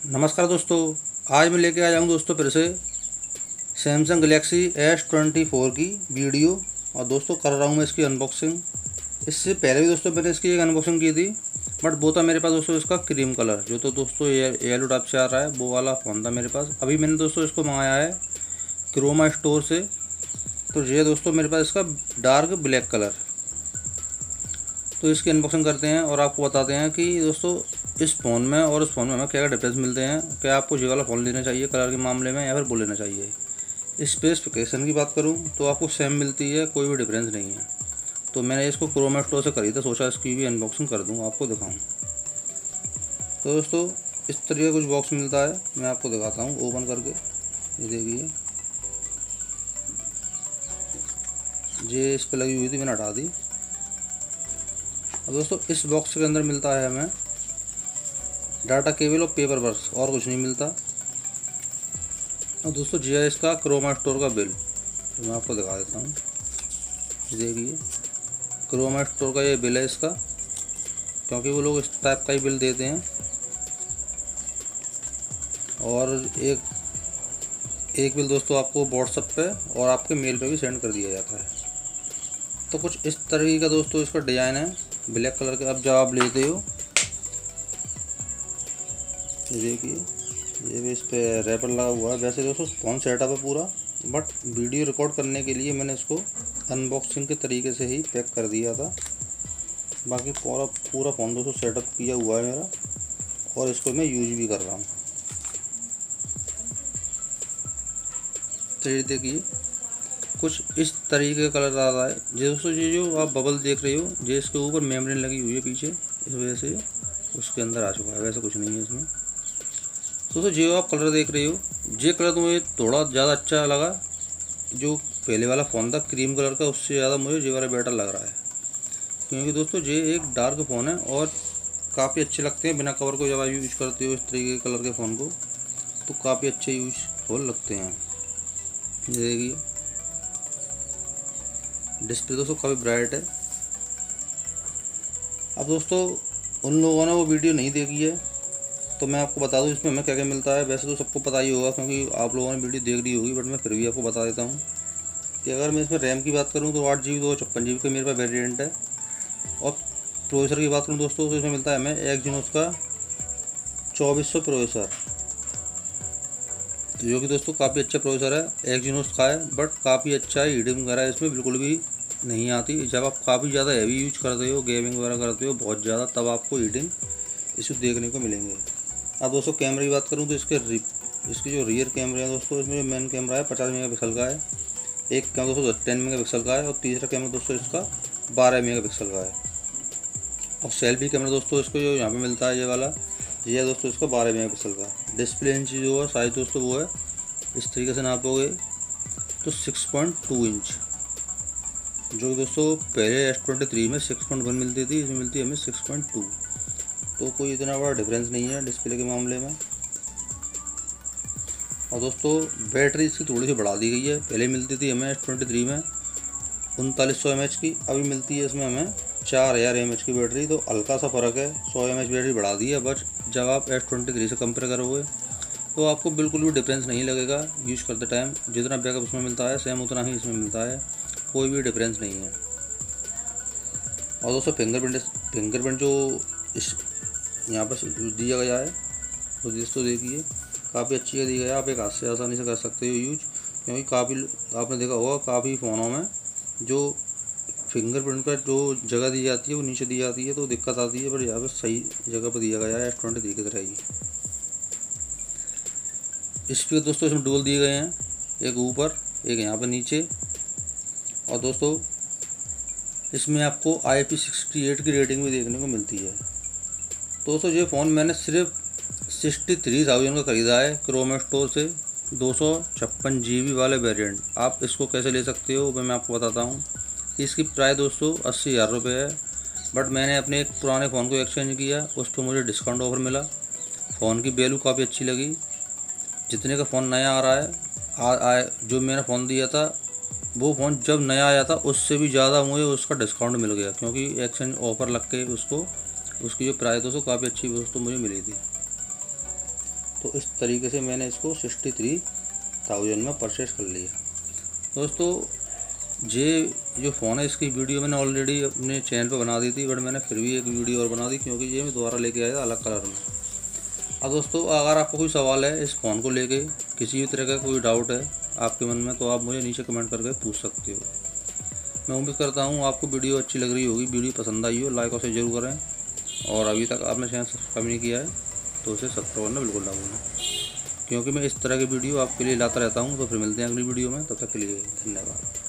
नमस्कार दोस्तों, आज मैं लेके आया हूँ दोस्तों फिर से सैमसंग गलेक्सी S24 की वीडियो। और दोस्तों कर रहा हूँ मैं इसकी अनबॉक्सिंग। इससे पहले भी दोस्तों मैंने इसकी एक अनबॉक्सिंग की थी, बट वो था मेरे पास दोस्तों इसका क्रीम कलर, जो तो दोस्तों येलो टाइप से आ रहा है, वो वाला फ़ोन था मेरे पास। अभी मैंने दोस्तों इसको मंगाया है क्रोमा स्टोर से। तो ये दोस्तों मेरे पास इसका डार्क ब्लैक कलर। तो इसकी अनबॉक्सिंग करते हैं और आपको बताते हैं कि दोस्तों इस फ़ोन में और उस फ़ोन में हमें क्या क्या डिफरेंस मिलते हैं। क्या आपको ये वाला फ़ोन लेना चाहिए कलर के मामले में, या फिर वो लेना चाहिए। स्पेसिफिकेशन की बात करूं तो आपको सेम मिलती है, कोई भी डिफरेंस नहीं है। तो मैंने इसको क्रोमा स्टोर से खरीदा, सोचा इसकी भी अनबॉक्सिंग कर दूं, आपको दिखाऊं। तो दोस्तों इस तरीके का कुछ बॉक्स मिलता है, मैं आपको दिखाता हूँ ओपन करके। ये देखिए, ये इस पर लगी हुई थी, मैंने हटा दी। अब दोस्तों इस बॉक्स के अंदर मिलता है हमें डाटा केबल और पेपर वर्क, और कुछ नहीं मिलता। और दोस्तों जी इसका क्रोमा स्टोर का बिल, तो मैं आपको दिखा देता हूँ। देखिए, क्रोमा स्टोर का ये बिल है इसका, क्योंकि वो लोग इस टाइप का ही बिल देते हैं। और एक बिल दोस्तों आपको व्हाट्सएप पे और आपके मेल पे भी सेंड कर दिया जाता है। तो कुछ इस तरीके का दोस्तों इसका डिज़ाइन है, ब्लैक कलर का। अब जब आप लेते हो, देखिए ये भी इस पर रैपर लगा हुआ है। वैसे दोस्तों फ़ोन सेटअप है पूरा, बट वीडियो रिकॉर्ड करने के लिए मैंने इसको अनबॉक्सिंग के तरीके से ही पैक कर दिया था। बाकी पूरा फ़ोन दोस्तों सेटअप किया हुआ है मेरा, और इसको मैं यूज भी कर रहा हूँ। तो ये देखिए कुछ इस तरीके का कलर आ रहा है। दोस्तों ये जो आप बबल देख रहे हो, ये इसके ऊपर मेम्ब्रेन लगी हुई है पीछे, इस वजह से उसके अंदर आ चुका है, वैसे कुछ नहीं है इसमें। दोस्तों जो आप कलर देख रहे हो, ये कलर तो मुझे थोड़ा ज़्यादा अच्छा लगा। जो पहले वाला फ़ोन था क्रीम कलर का, उससे ज़्यादा मुझे ये वाला बेटर लग रहा है। क्योंकि दोस्तों ये एक डार्क फ़ोन है और काफ़ी अच्छे लगते हैं बिना कवर को। जब आप यूज करते हो इस तरीके के कलर के फ़ोन को, तो काफ़ी अच्छे यूजफुल लगते हैं। ये देखिए, डिस्प्ले दोस्तों काफ़ी ब्राइट है। अब दोस्तों उन लोगों ने वो वीडियो नहीं देखी है, तो मैं आपको बता दूं इसमें हमें क्या क्या मिलता है। वैसे तो सबको पता ही होगा, क्योंकि आप लोगों ने वीडियो देख ली होगी, बट मैं फिर भी आपको बता देता हूं कि अगर मैं इसमें रैम की बात करूं तो 8 GB 256 GB का मेरे पास वेरिएंट है। और प्रोसेसर की बात करूं दोस्तों, तो इसमें मिलता है हमें एक्जीनोस का 2400 प्रोसेसर, जो कि दोस्तों काफ़ी अच्छा प्रोसेसर है। एक्जीनोस का है, बट काफ़ी अच्छा है। हीटिंग वगैरह इसमें बिल्कुल भी नहीं आती। जब आप काफ़ी ज़्यादा हैवी यूज करते हो, गेमिंग वगैरह करते हो बहुत ज़्यादा, तब आपको हीटिंग इशू देखने को मिलेंगे। अब दोस्तों कैमरे की बात करूँ तो इसके जो रियर कैमरे हैं दोस्तों, इसमें जो मेन कैमरा है 50 मेगापिक्सल का है। एक कैमरा दोस्तों 10 मेगापिक्सल का है, और तीसरा कैमरा दोस्तों इसका 12 मेगापिक्सल का है। और सेल्फी कैमरा दोस्तों इसको जो यहाँ पे मिलता है, ये है दोस्तों इसका 12 मेगापिक्सल का। डिस्प्ले इंच जो है साइज दोस्तों, वो है इस तरीके से नापोगे तो 6.2 इंच, जो कि दोस्तों पहले S23 में 6.1 मिलती थी, इसमें मिलती है हमें 6.2। तो कोई इतना बड़ा डिफरेंस नहीं है डिस्प्ले के मामले में। और दोस्तों बैटरी इसकी थोड़ी सी बढ़ा दी गई है। पहले मिलती थी हमें S23 में 3900 mAh की, अभी मिलती है इसमें हमें 4000 mAh की बैटरी। तो हल्का सा फ़र्क है, 100 mAh बैटरी बढ़ा दी है। बट जब आप S23 से कंपेयर करोगे तो आपको बिल्कुल भी डिफरेंस नहीं लगेगा यूज करते टाइम। जितना बैकअप उसमें मिलता है सेम उतना ही इसमें मिलता है, कोई भी डिफरेंस नहीं है। और दोस्तों फिंगरप्रिंट जो इस यहाँ पर दिया गया है, तो दोस्तों देखिए काफ़ी अच्छी है दी गया है। आप एक हाथ से आसानी से कर सकते हो यूज, क्योंकि काफ़ी आपने देखा होगा काफ़ी फ़ोनों में जो फिंगरप्रिंट का जो जगह दी जाती है वो नीचे दी जाती है, तो दिक्कत आती है। पर यहाँ पर सही जगह पर दिया गया है S23 की तरह ही। स्पीकर दोस्तों इसमें डुअल दिए गए हैं, एक ऊपर एक यहाँ पर नीचे। और दोस्तों इसमें आपको IP68 की रेटिंग भी देखने को मिलती है। दोस्तों ये फ़ोन मैंने सिर्फ 63,000 का ख़रीदा है क्रोमा स्टोर से, 256 GB वाले वेरिएंट। आप इसको कैसे ले सकते हो मैं आपको बताता हूँ। इसकी प्राइस दोस्तों 80,000 रुपये है। बट मैंने अपने एक पुराने फ़ोन को एक्सचेंज किया, उस पर मुझे डिस्काउंट ऑफर मिला। फ़ोन की वैल्यू काफ़ी अच्छी लगी। जितने का फ़ोन नया आ रहा है, जो मैंने फ़ोन दिया था वो फ़ोन जब नया आया था उससे भी ज़्यादा मुझे उसका डिस्काउंट मिल गया, क्योंकि एक्सचेंज ऑफ़र लग के उसकी जो प्राइस दोस्तों काफ़ी अच्छी दोस्तों मुझे मिली थी। तो इस तरीके से मैंने इसको 63,000 में परचेस कर लिया। दोस्तों ये जो फ़ोन है इसकी वीडियो मैंने ऑलरेडी अपने चैनल पर बना दी थी, बट मैंने फिर भी एक वीडियो और बना दी क्योंकि ये मैं दोबारा लेके आया था अलग कलर में। अब दोस्तों अगर आपको कोई सवाल है इस फ़ोन को लेके, किसी भी तरह का कोई डाउट है आपके मन में, तो आप मुझे नीचे कमेंट करके पूछ सकते हो। मैं उम्मीद करता हूँ आपको वीडियो अच्छी लग रही होगी, वीडियो पसंद आई हो, लाइक और शेयर जरूर करें, और अभी तक आपने चैनल सब्सक्राइब नहीं किया है तो उसे सब्सक्राइब करना बिल्कुल ना भूलें, क्योंकि मैं इस तरह की वीडियो आपके लिए लाता रहता हूँ। तो फिर मिलते हैं अगली वीडियो में, तब तक के लिए धन्यवाद।